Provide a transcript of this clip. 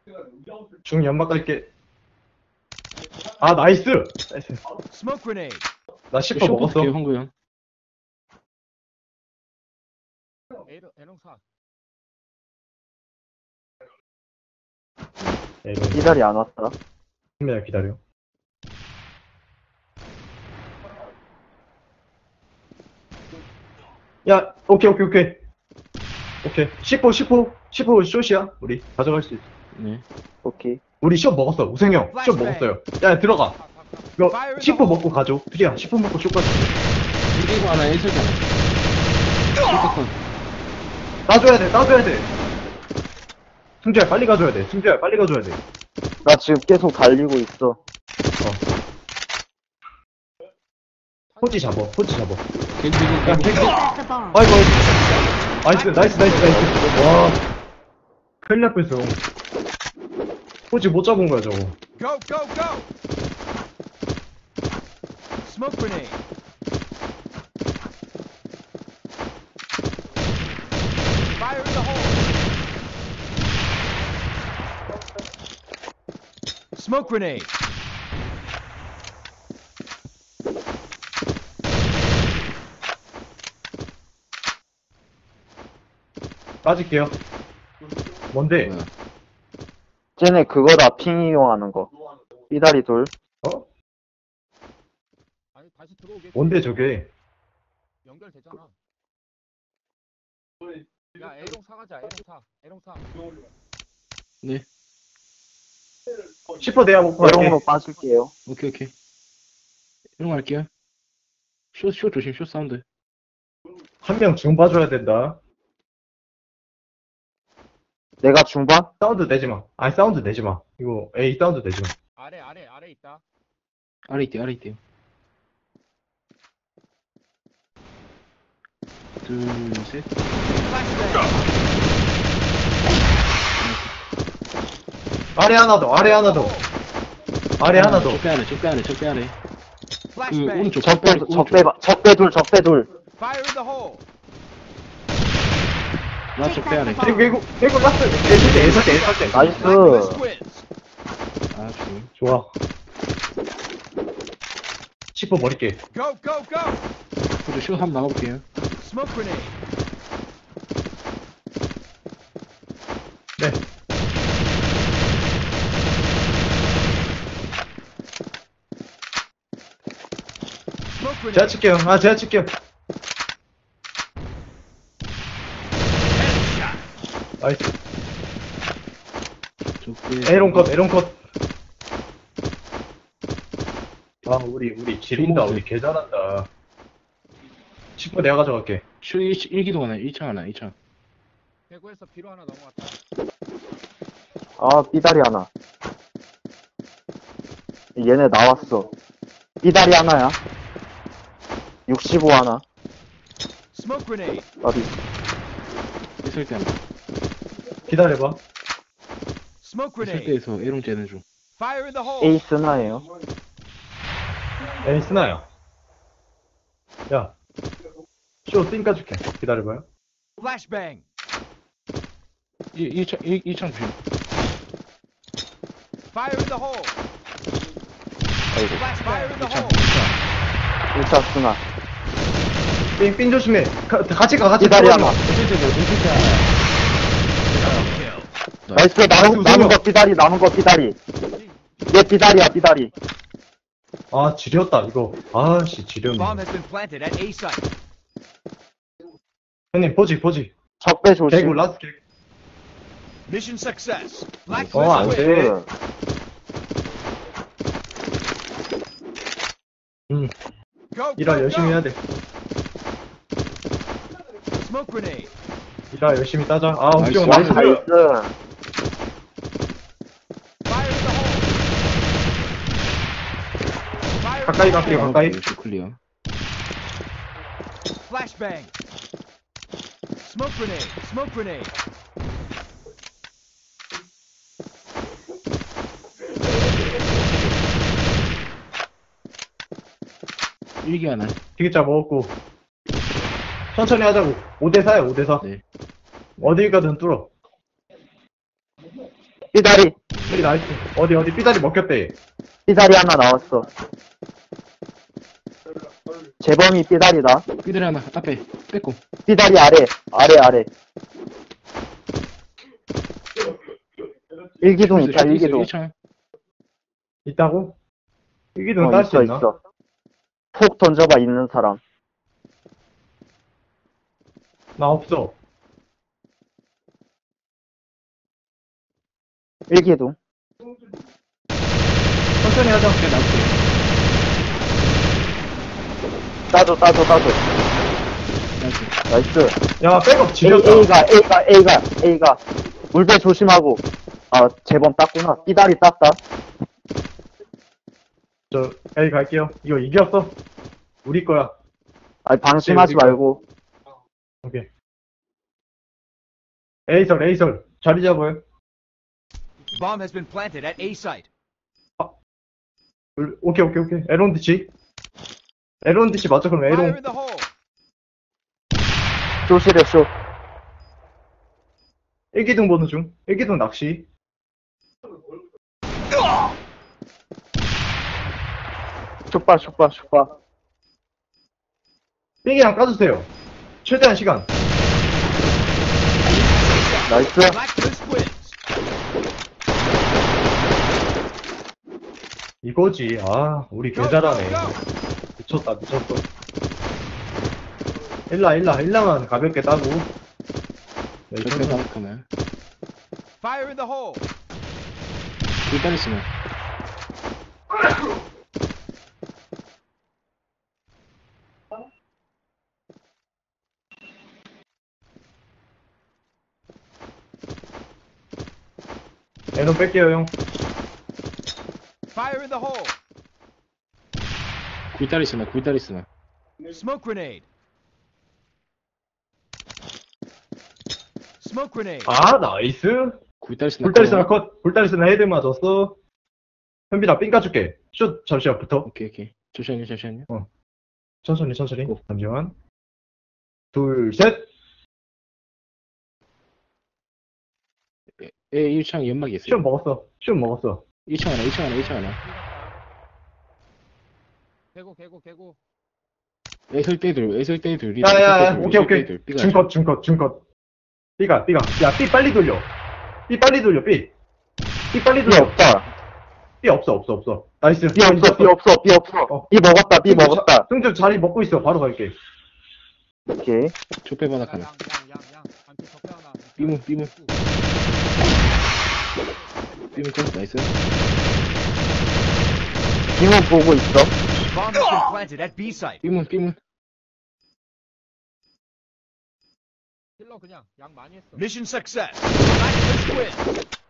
중 연막 갈게. 아, 나이스! 나이스. Smoke grenade. 나 10% 먹었어. 형구 형. 에롱 사. 야, 이거 기다리 안 왔다. 기다려, 기다려. 야, 오케이. 오케이. 10% 숏이야. 우리 가져갈 수 있어. 네. 오케이. 우리 숏 먹었어. 우생형, 숏 먹었어요. 야, 들어가. 이거 10% 먹고 가줘. 프리야, 10% 먹고 숏 가줘. 이거 하나, 1설 하나. 따줘야 돼. 승주야, 빨리 가줘야 돼. 나 지금 계속 달리고 있어. 포지 잡어. 겐지, 야, 겐지. 캔디. At the bomb. 아이고. 나이스. 와. 큰일 날 뻔했어. 포지 못 잡은 거야, 저거. Go, go, go. Smoke grenade. Fire in the hole. Smoke grenade. 빠질게요. 뭔데? 뭐야? 쟤네 그거다, 핑 이용하는 거. 삐다리 돌. 어? 아니 다시 들어오게. 뭔데, 저게? 연결되잖아. 야, 에롱 사가자. 에롱 사. 네. 10% 내야 먹고 갈게. 에롱으로 빠질게요. 오케이. 이런 거 할게요. 숏 조심, 숏 사운드. 한 명 중 봐줘야 된다. 내가 중반? 사운드 내지 마. 아니, 사운드 내지 마. 이거, A 사운드 내지 마. 아래 있다. 아래 있대요. 둘, 셋. 아래 하나 더. 아래 하나 더. 적배 안에. 그, Flashbang. 오른쪽, 적배 둘. Fire in the hole. 나 적배 안에. 그리고 라스트. 애설 때. 나이스. Blacklist wins. 아, 중. 좋아. 10% 버릴게. Go, go, go. 저숏 한번 나가볼게요. Smoke grenade. 네. Smoke grenade. 제가 칠게요. 나이스. 적배. 에롱 컷. 아, 우리 지린다. 우리 개 잘한다. 10% 내가 가져갈게. 숏 1기동 하나, 1창 하나. 대구에서 비로 하나 넘어갔다. 아, 삐다리 하나. 얘네 나왔어. 삐다리 하나야. 65 하나. Smoke grenade. 어디? 1설 때 하나. 기다려봐. Smoke 1설 grenade. 때에서 에롱 째는 중. Fire in the hole. 에이스 나예요. 에이, 스나야. 야. 쇼 띵 까줄게. 기다려봐요. Flashbang. 1창 조심. Fire in the hole. 아이고. Fire in the hole. 1차 스나. 삥 조심해. 같이 가. 삐다리 들어가지 마. 하나. 나 나이스. 남은 거 삐다리. 얘 삐다리. 아, 지렸다, 이거. 아씨, 지렸네. Bomb has been planted at A site. 형님, 포지. 적배 조심. 개구, 라스트 개구. Mission success. Blacklist 안 wins. 돼. Go, 일하 go, 열심히 해야 go. 돼. Smoke grenade. 일하 열심히 따자. 아, 나이스, 우정 나이스. 나이스. Fire in the hole. Fire in 가까이 the 갈게요, hole. 가까이. 숏 클리어. Flashbang. Smoke grenade. 일기 하나. 튀기자 먹었고. 천천히 하자고. 5대4야, 5대4. 네. 어딜 가든 뚫어. 삐다리. 삐 나이스. 어디, 삐다리 먹혔대. 삐다리 하나 나왔어. 재범이 삐다리다. 삐들 하나, 앞에, 뺏고. 삐다리 아래. 일기둥 있다, 일기둥. 1창. 있다고? 이기둥 딸 수 있나? 있어. 폭 던져봐, 있는 사람. 나 없어. 일기둥. 천천히 하자. 그냥 나올게. 따줘. 나이스. 나이스. 야, 백업 지렸다. A가. 물배 조심하고. 아, 재범 땄구나. 삐다리 땄다. 저, A 갈게요. 이거 이겼어? 우리 거야. 아니, 방심하지 우리가- 말고. 오케이. A설. 자리 잡아요. Bomb has been planted at A site. 오케이. 에론 디치. 맞죠? 그럼 Fire 에론. in the hole. 쇼시래, 쇼. 일기둥 보는 중. 일기둥 낚시. 슈빠. 삐기랑 까주세요. 최대한 시간. 나이스. Blacklist wins. 이거지. 아, 우리 개 잘하네. 미쳤어. 일라만 가볍게 따고. 네, 절대 나올까나. Fire in the hole. 삐들 있으면. 에론 뺄게요, 형. Fire in the hole. 굴다리 있으면. Smoke grenade. Smoke grenade. 아, 나이스. 굴다리 있으면. 불다리스나 컷. 불다리스나 헤드 맞았어. 현빈아, 삥 까줄게. 슛, 잠시만, 붙어. 오케이. 잠시만요. 천천히. 오. 잠시만. 둘, 셋. 에, 1창 연막이 있어요. 슛 먹었어. 1창 하나. 개고. 애설 때들. 야야야, 오케이. 중컷. 삐가. 야, 삐 빨리 돌려. 삐 빨리 돌려. 삐 없다. 삐 없어. 나이스. 삐 없어. 삐 먹었다. 승주 자리 먹고 있어. 바로 갈게. 오케이. 족배 바닥 하나. 삐문 컷, 나이스. 빙은 보고 있어. Bomb has been planted at B site. 삐문. Mission success. Blacklist wins.